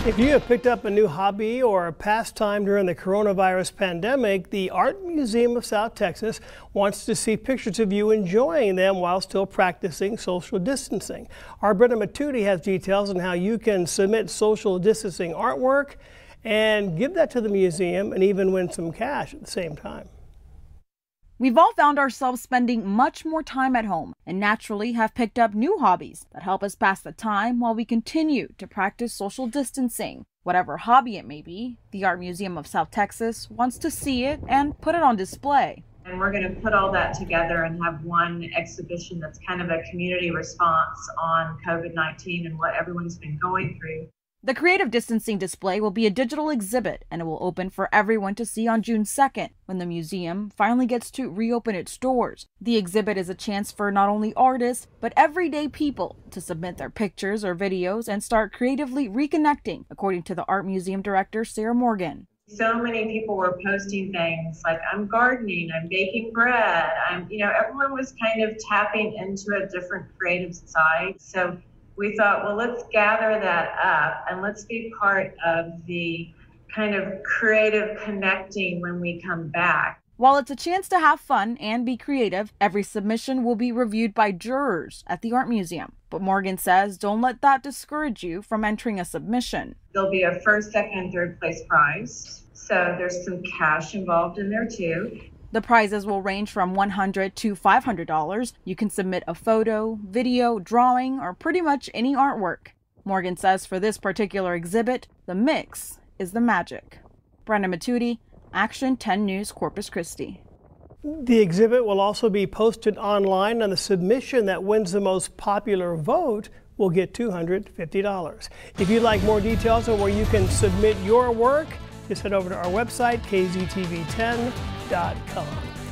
If you have picked up a new hobby or a pastime during the coronavirus pandemic, the Art Museum of South Texas wants to see pictures of you enjoying them while still practicing social distancing. Our Brenda Matudi has details on how you can submit social distancing artwork and give that to the museum and even win some cash at the same time. We've all found ourselves spending much more time at home and naturally have picked up new hobbies that help us pass the time while we continue to practice social distancing. Whatever hobby it may be, the Art Museum of South Texas wants to see it and put it on display. And we're going to put all that together and have one exhibition that's kind of a community response on COVID-19 and what everyone's been going through. The creative distancing display will be a digital exhibit, and it will open for everyone to see on June 2nd, when the museum finally gets to reopen its doors. The exhibit is a chance for not only artists, but everyday people to submit their pictures or videos and start creatively reconnecting, according to the Art Museum director, Sarah Morgan. So many people were posting things like, I'm gardening, I'm baking bread, everyone was kind of tapping into a different creative side. So we thought, well, let's gather that up and let's be part of the kind of creative connecting when we come back. While it's a chance to have fun and be creative, every submission will be reviewed by jurors at the Art Museum. But Morgan says don't let that discourage you from entering a submission. There'll be a first, second, and third place prize. So there's some cash involved in there too. The prizes will range from $100 to $500. You can submit a photo, video, drawing, or pretty much any artwork. Morgan says for this particular exhibit, the mix is the magic. Brenda Matudi, Action 10 News, Corpus Christi. The exhibit will also be posted online, and the submission that wins the most popular vote will get $250. If you'd like more details on where you can submit your work, just head over to our website, kztv10.com.